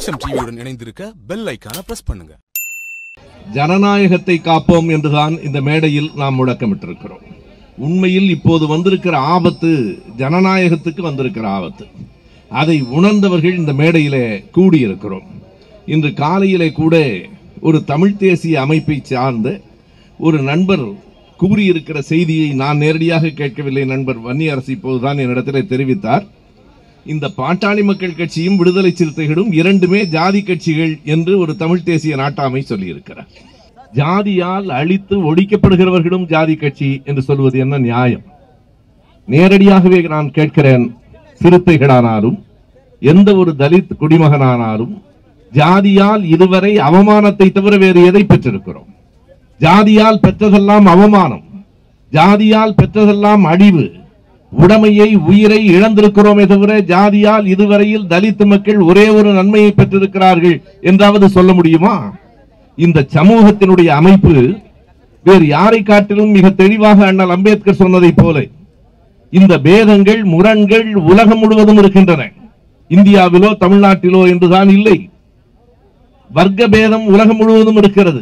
தேசம் டிவியுடன் இணைந்திருக்க பெல் ஐகானை பிரஸ் பண்ணுங்க. ஜனநாயகத்தை காப்போம் என்றுதான் இந்த மேடையில் நாம் முழக்கமிட்டிருக்கிறோம். உண்மையில் இப்போது வந்திருக்கிற ஆபத்து ஜனநாயகத்துக்கு வந்திருக்கிற ஆபத்து. அதை உணர்ந்தவர்கள் இந்த மேடையிலே கூடியிருக்கிறோம். இன்று காலையிலே கூட ஒரு தமிழ் தேசிய அமைப்பை சார்ந்த ஒரு நண்பர் கூறியிருக்கிற செய்தியை நான் நேரடியாக கேட்கவில்லை. நண்பர் வன்னியரசு இப்போதுதான் என்னிடத்திலே தெரிவித்தார். இந்த பாட்டாளி மக்கள் கட்சியும் விடுதலை சிறுத்தைகளும் இரண்டுமே ஜாதி கட்சிகள் என்று ஒரு தமிழ் தேசிய நாட்டாமை சொல்லியிருக்கிறார். ஜாதியால் அழித்து ஒழிக்கப்படுகிறவர்களும் ஜாதி கட்சி என்று சொல்வது என்ன நியாயம்? நேரடியாகவே நான் கேட்கிறேன். சிறுத்தைகளானாலும் எந்த ஒரு தலித் குடிமகனானாலும் ஜாதியால் இதுவரை அவமானத்தை தவிர வேறு எதை பெற்றிருக்கிறோம்? ஜாதியால் பெற்றதெல்லாம் அவமானம், ஜாதியால் பெற்றதெல்லாம் அழிவு, உடைமையை உயிரை இழந்திருக்கிறோமே தவிர ஜாதியால் இதுவரையில் தலித் மக்கள் ஒரே ஒரு நன்மையை பெற்றிருக்கிறார்கள் என்றாவது சொல்ல முடியுமா? இந்த சமூகத்தினுடைய அமைப்பு வேறு யாரை காட்டிலும் மிக தெளிவாக அண்ணல் அம்பேத்கர் சொன்னதை போல இந்த பேதங்கள் முரண்கள் உலகம் முழுவதும் இருக்கின்றன. இந்தியாவிலோ தமிழ்நாட்டிலோ என்றுதான் இல்லை. வர்க்க பேதம் உலகம் முழுவதும் இருக்கிறது.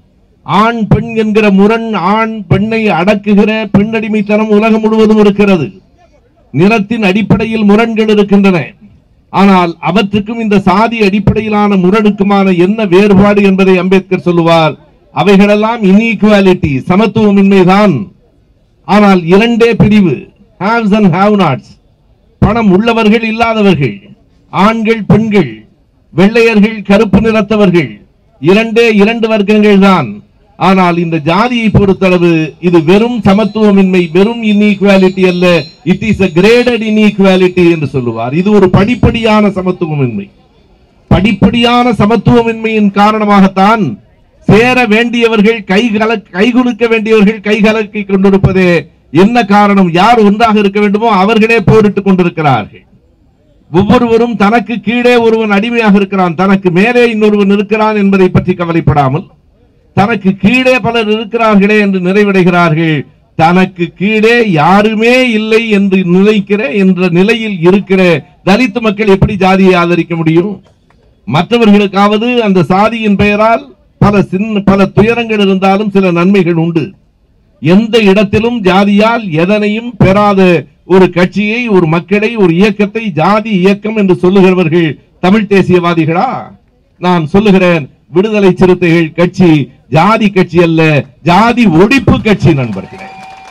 ஆண் பெண் என்கிற முரண், ஆண் பெண்ணை அடக்குகிற பெண்ணடிமைத்தனம் உலகம் முழுவதும் இருக்கிறது. நிறத்தின் அடிப்படையில் முரண்கள் இருக்கின்றன. ஆனால் அவற்றுக்கும் இந்த சாதி அடிப்படையிலான முரணுக்குமான என்ன வேறுபாடு என்பதை அம்பேத்கர் சொல்லுவார். அவைகளெல்லாம் இன்இக்வாலிட்டி, சமத்துவமின்மைதான். ஆனால் இரண்டே பிரிவு, ஹேவ்ஸ் அண்ட் ஹேவ் நாட்ஸ். பணம் உள்ளவர்கள் இல்லாதவர்கள், ஆண்கள் பெண்கள், வெள்ளையர்கள் கருப்பு நிறத்தவர்கள், இரண்டு வர்க்கங்கள் தான். ஆனால் இந்த ஜாதியை பொறுத்தளவு இது வெறும் சமத்துவமின்மை, வெறும் இன்இக்வாலிட்டி அல்ல, it is a graded inequality என்று சொல்லுவார். இது ஒரு படிப்படியான சமத்துவமின்மை. படிப்படியான சமத்துவமின்மையின் காரணமாகத்தான் சேர வேண்டியவர்கள் கைகுலுக்க வேண்டியவர்கள் கைகலக்கி கொண்டிருப்பதே என்ன காரணம்? யார் ஒன்றாக இருக்க வேண்டுமோ அவர்களே போரிட்டுக் கொண்டிருக்கிறார்கள். ஒவ்வொருவரும் தனக்கு கீழே ஒருவன் அடிமையாக இருக்கிறான், தனக்கு மேலே இன்னொருவன் இருக்கிறான் என்பதை பற்றி கவலைப்படாமல் தனக்கு கீழே பலர் இருக்கிறார்களே என்று நிறைவடைகிறார்கள். தனக்கு கீழே யாருமே இல்லை என்று நினைக்கிற என்ற நிலையில் இருக்கிற தலித் மக்கள் எப்படி ஜாதியை ஆதரிக்க முடியும்? மற்றவர்களுக்காவது அந்த சாதியின் பெயரால் பல துயரங்கள் இருந்தாலும் சில நன்மைகள் உண்டு. எந்த இடத்திலும் ஜாதியால் எதனையும் பெறாத ஒரு கட்சியை, ஒரு மக்களை, ஒரு இயக்கத்தை ஜாதி இயக்கம் என்று சொல்லுகிறவர்கள் தமிழ் தேசியவாதிகளா? நான் சொல்லுகிறேன், விடுதலை சிறுத்தைகள் கட்சி ஜாதி கட்சி அல்ல, ஜாதி ஒழிப்பு கட்சி. நண்பர்களே,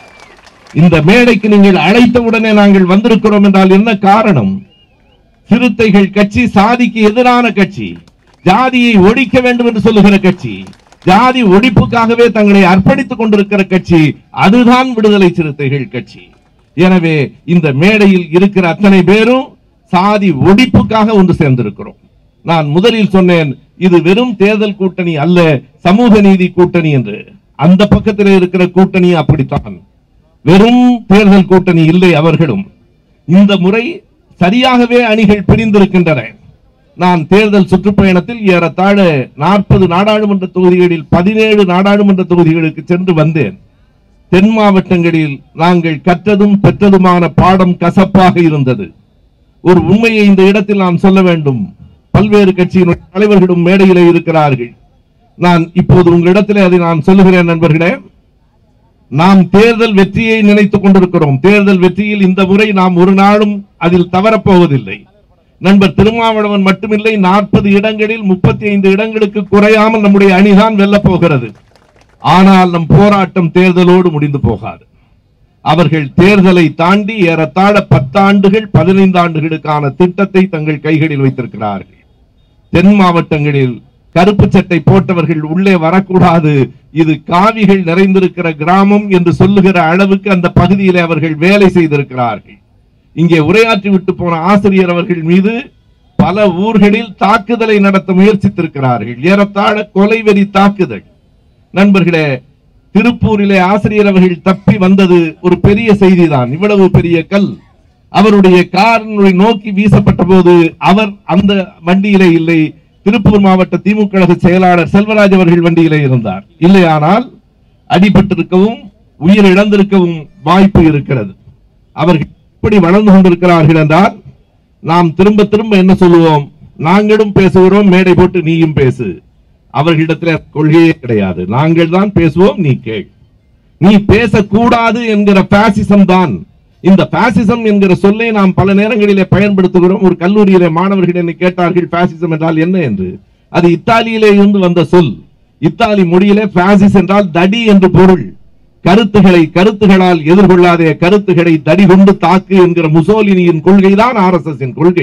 இந்த மேடைக்கு நீங்கள் அழைத்தவுடனே நாங்கள் வந்திருக்கிறோம் என்றால் என்ன காரணம்? சிறுத்தைகள் கட்சி சாதிக்கு எதிரான கட்சி, ஜாதியை ஒழிக்க வேண்டும் என்று சொல்லுகிற கட்சி, ஜாதி ஒழிப்புக்காகவே தங்களை அர்ப்பணித்துக் கொண்டிருக்கிற கட்சி, அதுதான் விடுதலை சிறுத்தைகள் கட்சி. எனவே இந்த மேடையில் இருக்கிற அத்தனை பேரும் சாதி ஒழிப்புக்காக ஒன்று சேர்ந்திருக்கிறோம். நான் முதலில் சொன்னேன், இது வெறும் தேர்தல் கூட்டணி அல்ல, சமூக நீதி கூட்டணி என்று. அந்த பக்கத்தில் இருக்கிற கூட்டணி அப்படித்தான், வெறும் தேர்தல் கூட்டணி இல்லை. அவர்களும் இந்த முறை சரியாகவே அணிகள் பிரிந்திருக்கின்றன. நான் தேர்தல் சுற்றுப்பயணத்தில் ஏறத்தாழ 40 நாடாளுமன்ற தொகுதிகளில் 17 நாடாளுமன்ற தொகுதிகளுக்கு சென்று வந்தேன். தென் மாவட்டங்களில் நாங்கள் கற்றதும் பெற்றதுமான பாடம் கசப்பாக இருந்தது. ஒரு உண்மையை இந்த இடத்தில் நான் சொல்ல வேண்டும். பல்வேறு கட்சியின் தலைவர்களும் மேடையிலே இருக்கிறார்கள். நான் இப்போது உங்களிடத்திலே அதை நான் சொல்லுகிறேன். நண்பர்களே, நாம் தேர்தல் வெற்றியை நினைத்துக் கொண்டிருக்கிறோம். தேர்தல் வெற்றியில் இந்த முறை நாம் ஒரு நாளும் அதில் தவறப்போவதில்லை. நண்பர் திருமாவளவன் மட்டுமில்லை, 40 இடங்களில் 35 இடங்களுக்கு குறையாமல் நம்முடைய அணிதான் வெல்ல போகிறது. ஆனால் நம் போராட்டம் தேர்தலோடு முடிந்து போகாது. அவர்கள் தேர்தலை தாண்டி ஏறத்தாழ 10 ஆண்டுகள் 15 ஆண்டுகளுக்கான திட்டத்தை தங்கள் கைகளில் வைத்திருக்கிறார்கள். தென் மாவட்டங்களில் கருப்பு சட்டை போட்டவர்கள் உள்ளே வரக்கூடாது, இது காவிகள் நிறைந்திருக்கிற கிராமம் என்று சொல்லுகிற அளவுக்கு அந்த பகுதியிலே அவர்கள் வேலை செய்திருக்கிறார்கள். இங்கே உரையாற்றி விட்டு போன ஆசிரியர் அவர்கள் மீது பல ஊர்களில் தாக்குதலை நடத்த முயற்சித்திருக்கிறார்கள். ஏறத்தாழ கொலைவெறி தாக்குதல். நண்பர்களே, திருப்பூரிலே ஆசிரியர் அவர்கள் தப்பி வந்தது ஒரு பெரிய செய்திதான். இவ்வளவு பெரிய கல் அவருடைய காரை நோக்கி வீசப்பட்ட போது அவர் அந்த வண்டியிலே இல்லை, திருப்பூர் மாவட்ட திமுக கழக செயலாளர் செல்வராஜ் அவர்கள் வண்டியிலே இருந்தார். இல்லையானால் அடிபட்டிருக்கவும் உயிர் இழந்திருக்கவும் வாய்ப்பு இருக்கிறது. அவர்கள் இப்படி வளர்ந்து கொண்டிருக்கிறார்கள் என்றால் நாம் திரும்ப திரும்ப என்ன சொல்லுவோம்? நாங்களும் பேசுகிறோம், மேடை போட்டு நீயும் பேசு. அவர்களிடத்தில் கொள்கையே கிடையாது. நாங்கள் தான் பேசுவோம், நீ கேள். நீ பேசக்கூடாது என்கிற பாசிசம் தான். இந்த பாசிசம் என்கிற சொல்லை நாம் பல நேரங்களிலே பயன்படுத்துகிறோம். ஒரு கல்லூரியிலே மாணவர்கள் என்னை கேட்டார்கள் பாசிசம் என்றால் என்ன என்று. அது இத்தாலியிலே இருந்து வந்த சொல். இத்தாலி மொழியிலே பாசிஸ் என்றால் தடி என்று பொருள். கருத்துகளால் எதிர்கொள்ளாதே, கருத்துக்களை தடி கொண்டு தாக்கு என்கிற முசோலினியின் கொள்கை தான் RSS கொள்கை.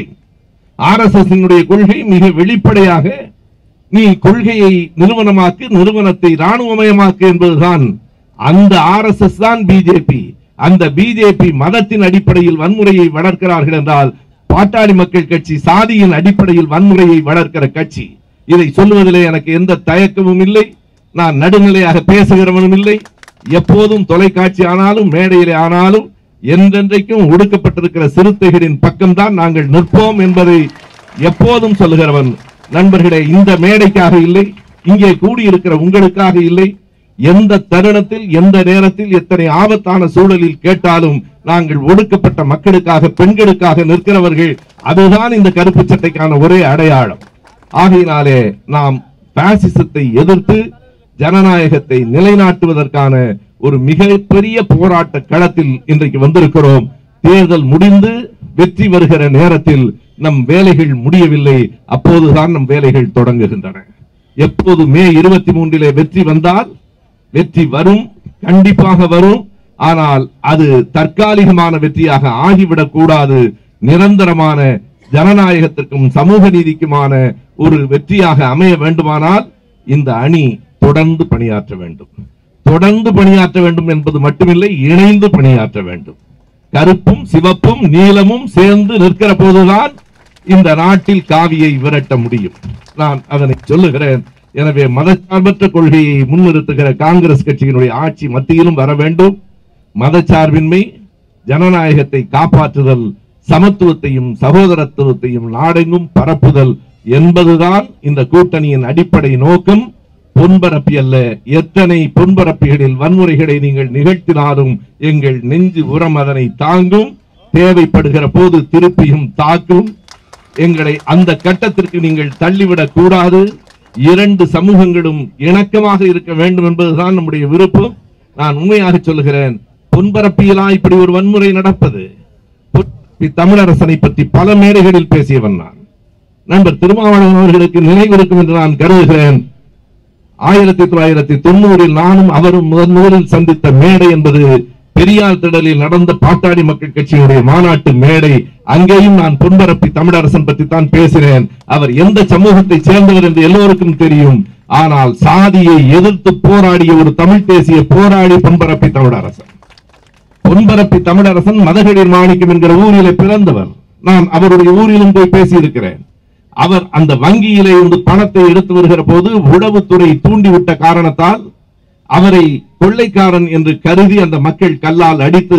RSS கொள்கை மிக வெளிப்படையாக நீ கொள்கையை நிறுவனமாக்கு, நிறுவனத்தை ராணுவமயமாக்கு என்பதுதான். அந்த RSS தான் பிஜேபி. அந்த பிஜேபி மதத்தின் அடிப்படையில் வன்முறையை வளர்க்கிறார்கள் என்றால், பாட்டாளி மக்கள் கட்சி சாதியின் அடிப்படையில் வன்முறையை வளர்க்கிற கட்சி. இதை சொல்லுவதிலே எனக்கு எந்த தயக்கமும் இல்லை. நான் நடுநிலையாக பேசுகிறவனும் இல்லை. எப்போதும் தொலைக்காட்சி ஆனாலும் மேடையிலே ஆனாலும் என்றென்றைக்கும் ஒடுக்கப்பட்டிருக்கிற சிறுத்தைகளின் பக்கம்தான் நாங்கள் நிற்போம் என்பதை எப்போதும் சொல்லுகிறவன். நண்பர்களே, இந்த மேடைக்காக இல்லை, இங்கே கூடியிருக்கிற உங்களுக்காக இல்லை. எந்த தருணத்தில், எந்த நேரத்தில், எத்தனை ஆபத்தான சூழலில் கேட்டாலும் நாங்கள் ஒடுக்கப்பட்ட மக்களுக்காக, பெண்களுக்காக நிற்கிறவர்கள். அதுதான் இந்த கருப்பு சட்டைக்கான ஒரே அடையாளம். ஆகையினாலே நாம் பாசிசத்தை எதிர்த்து ஜனநாயகத்தை நிலைநாட்டுவதற்கான ஒரு மிகப்பெரிய போராட்ட களத்தில் இன்றைக்கு வந்திருக்கிறோம். தேர்தல் முடிந்து வெற்றி வருகிற நேரத்தில் நம் வேலைகள் முடியவில்லை. அப்போதுதான் நம் வேலைகள் தொடங்குகின்றன. எப்போது மே 23 வெற்றி வந்தால், வெற்றி வரும், கண்டிப்பாக வரும். ஆனால் அது தற்காலிகமான வெற்றியாக ஆகிவிடக் கூடாது. நிரந்தரமான ஜனநாயகத்திற்கும் சமூக நீதிக்குமான ஒரு வெற்றியாக அமைய வேண்டுமானால் இந்த அணி தொடர்ந்து பணியாற்ற வேண்டும். தொடர்ந்து பணியாற்ற வேண்டும் என்பது மட்டுமில்லை, இணைந்து பணியாற்ற வேண்டும். கருப்பும் சிவப்பும் நீலமும் சேர்ந்து நிற்கிற போதுதான் இந்த நாட்டில் காவியை விரட்ட முடியும். நான் அதனை சொல்லுகிறேன். எனவே மதச்சார்பற்ற கொள்கையை முன்னிறுத்துகிற காங்கிரஸ் கட்சியினுடைய ஆட்சி மத்தியிலும் வர வேண்டும். மதச்சார்பின்மை, ஜனநாயகத்தை காப்பாற்றுதல், சமத்துவத்தையும் சகோதரத்துவத்தையும் நாடெங்கும் பரப்புதல் என்பதுதான் இந்த கூட்டணியின் அடிப்படை நோக்கம். பொன்பரப்பி அல்ல. எத்தனை பொன்பரப்பிகளில் வன்முறைகளை நீங்கள் நிகழ்த்தினாலும் எங்கள் நெஞ்சு உரம் அதனை தாங்கும். தேவைப்படுகிற போது திருப்பியும் தாக்கும். எங்களை அந்த கட்டத்திற்கு நீங்கள் தள்ளிவிடக் கூடாது. இரண்டு சமூகங்களும் இணக்கமாக இருக்க வேண்டும் என்பதுதான் நம்முடைய விருப்பம். நான் உண்மையாக சொல்லுகிறேன், பொன்பரப்பியலா இப்படி ஒரு வன்முறை நடப்பது? தமிழரசனை பற்றி பல மேடைகளில் பேசியவன் நான். நண்பர் திருமாவளவன் அவர்களுக்கு நினைவிருக்கும் என்று நான் கருதுகிறேன். 1990 நானும் அவரும் முதலில் சந்தித்த மேடை என்பது பெரியார் திடலில் நடந்த பாட்டாளி மக்கள் கட்சியினுடைய மாநாட்டு மேடை. அங்கேயும் நான் பொன்பரப்பி தமிழரசன் பற்றி தான் பேசினேன். அவர் எந்த சமூகத்தை சேர்ந்தவர் என்று எல்லோருக்கும் தெரியும். ஆனால் சாதியை எதிர்த்து போராடிய ஒரு தமிழ் தேசிய போராடி பொன்பரப்பி தமிழரசன். பொன்பரப்பி தமிழரசன் மதகளிர் மாணிக்கம் என்கிற ஊரிலே பிறந்தவர். நான் அவருடைய ஊரிலும் போய் பேசியிருக்கிறேன். அவர் அந்த வங்கியிலே இருந்து பணத்தை எடுத்து வருகிற போது உளவுத்துறை தூண்டிவிட்ட காரணத்தால் அவரை கொள்ளைக்காரன் என்று கருதி அந்த மக்கள் கல்லால் அடித்து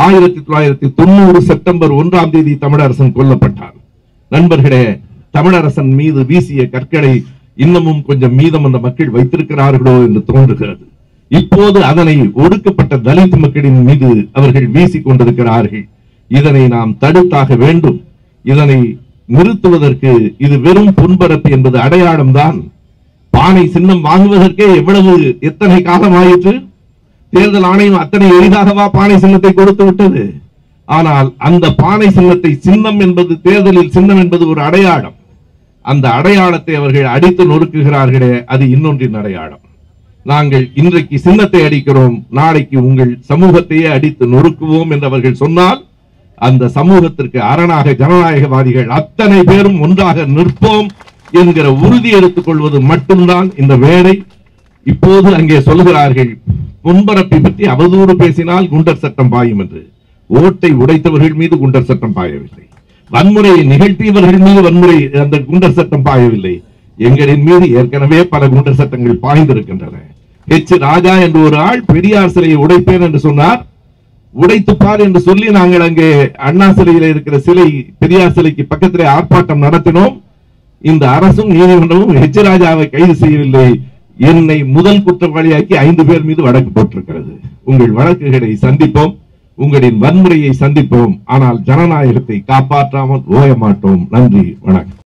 1990 செப்டம்பர் 1ஆம் தேதி தமிழரசன் கொல்லப்பட்டார். நண்பர்களே, தமிழரசன் மீது வீசிய கற்களை இன்னமும் கொஞ்சம் மீதம் அந்த மக்கள் வைத்திருக்கிறார்களோ என்று தோன்றுகிறது. இப்போது அதனை ஒடுக்கப்பட்ட தலித் மக்களின் மீது அவர்கள் வீசிக் கொண்டிருக்கிறார்கள். இதனை நாம் தடுத்தாக வேண்டும். இதனை நிறுத்துவதற்கு இது வெறும் பொன்பரப்பு என்பது அடையாளம் தான். பானை சின்னம் வாங்குவதற்கே எத்தனை காலம் ஆயிற்று? தேர்தல் ஆணையம் அத்தனை எளிதாகவா பானை சின்னத்தை கொடுத்து விட்டது? ஆனால் அந்த பானை சின்னத்தை, சின்னம் என்பது தேர்தலில் சின்னம் என்பது ஒரு அடையாளம். அந்த அடையாளத்தை அவர்கள் அடித்து நொறுக்குகிறார்களே, அது இன்னொன்றின் அடையாளம். நாங்கள் இன்றைக்கு சின்னத்தை அடிக்கிறோம், நாளைக்கு உங்கள் சமூகத்தையே அடித்து நொறுக்குவோம் என்று அவர்கள் சொன்னால், அந்த சமூகத்திற்கு அரணாக ஜனநாயகவாதிகள் அத்தனை பேரும் ஒன்றாக நிற்போம் என்கிற உறுதி எடுத்துக் கொள்வது மட்டும்தான் இந்த வேலை. இப்போது அங்கே சொல்கிறார்கள், பொன்பரப்பி பற்றி அவதூறு பேசினால் குண்டர் சட்டம் பாயும் என்று. ஓட்டை உடைத்தவர்கள் மீது குண்டர் சட்டம் பாயவில்லை. வன்முறையை நிகழ்த்தியவர்கள் மீது அந்த குண்டர் சட்டம் பாயவில்லை. எங்களின் மீது ஏற்கனவே பல குண்டர் சட்டங்கள் பாய்ந்திருக்கின்றன. H. ராஜா என்று ஒரு ஆள் பெரியார் சிலையை உடைப்பேன் என்று சொன்னார். உடைத்துப்பார் என்று சொல்லி நாங்கள் அங்கே அண்ணா சிலையில் இருக்கிற சிலை, பெரியார் சிலைக்கு பக்கத்திலே ஆர்ப்பாட்டம் நடத்தினோம். இந்த அரசும் நீதிமன்றமும் H. ராஜாவை கைது செய்யவில்லை. என்னை முதல் குற்றவாளியாக்கி 5 பேர் மீது வழக்கு போட்டிருக்கிறது. உங்கள் வழக்குகளை சந்திப்போம், உங்களின் வன்முறையை சந்திப்போம். ஆனால் ஜனநாயகத்தை காப்பாற்றாமல் ஓய மாட்டோம். நன்றி, வணக்கம்.